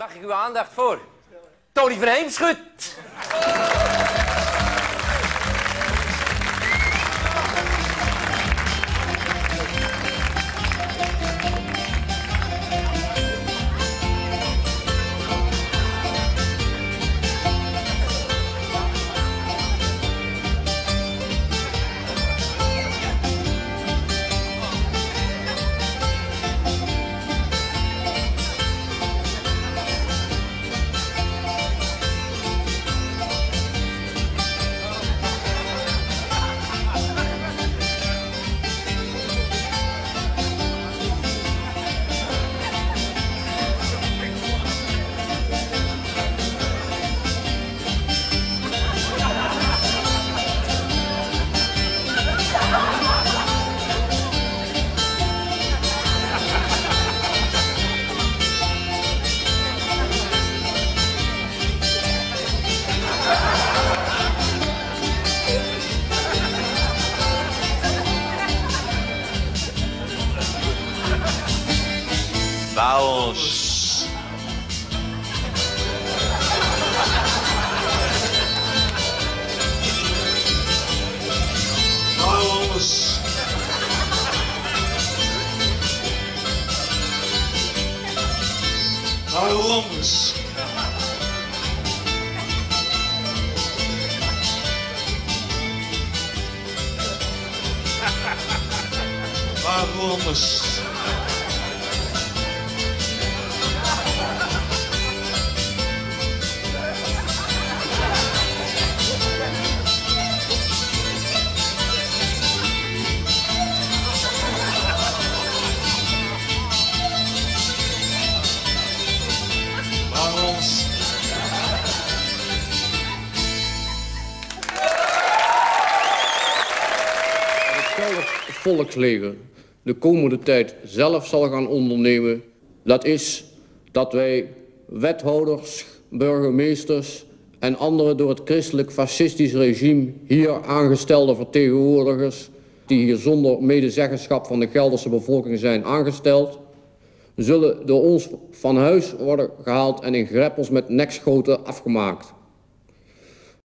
Mag ik uw aandacht voor Tony van Heemschut? Vamos. Vamos. Vamos. Vamos. Het volksleger de komende tijd zelf zal gaan ondernemen, dat is dat wij wethouders, burgemeesters en andere door het christelijk-fascistisch regime hier aangestelde vertegenwoordigers, die hier zonder medezeggenschap van de Gelderse bevolking zijn aangesteld, zullen door ons van huis worden gehaald en in greppels met nekschoten afgemaakt.